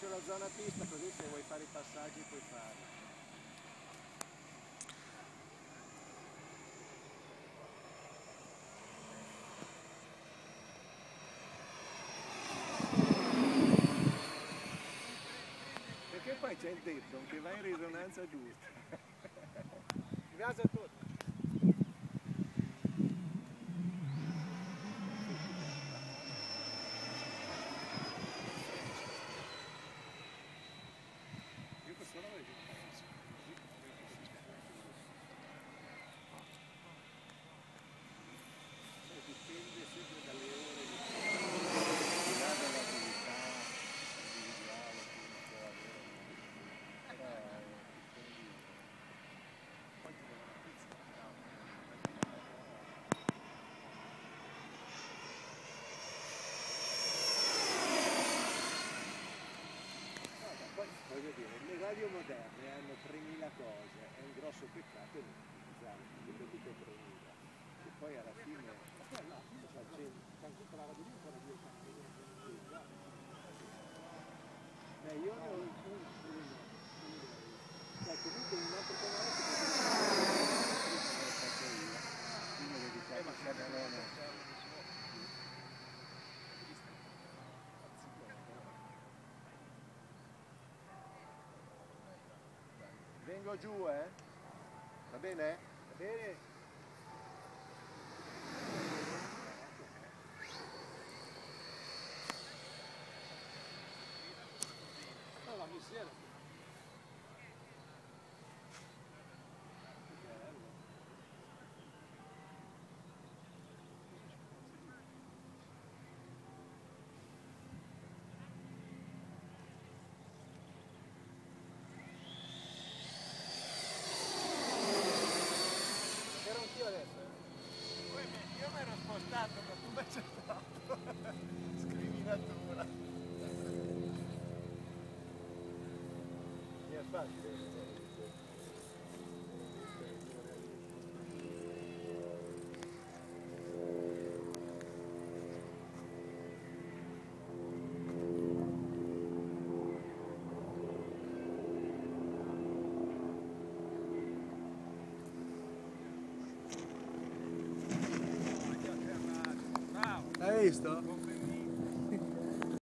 faccio la zona pista così se vuoi fare i passaggi puoi farli. Perché poi c'è il Depton che va in risonanza giusta. Grazie a tutti. Io questo lavoro è dipende sempre dalle ore di dall'abilità individuale che uno può avere, però poi ti devono poi voglio dire, le radio moderne hanno 3000 cose, è un grosso peccato non utilizzarle, io dico 3000, e poi alla fine tutta la radio lì ancora 10 anni, io ne ho uno, comunque un altro canale che uno dedicato a Carmelone. Vengo giù, va bene? Va bene? No, la miseria. C'era un tiro adesso, io mi ero spostato, ma tu invece hai fatto scriminatura. Mi è facile. Hai visto?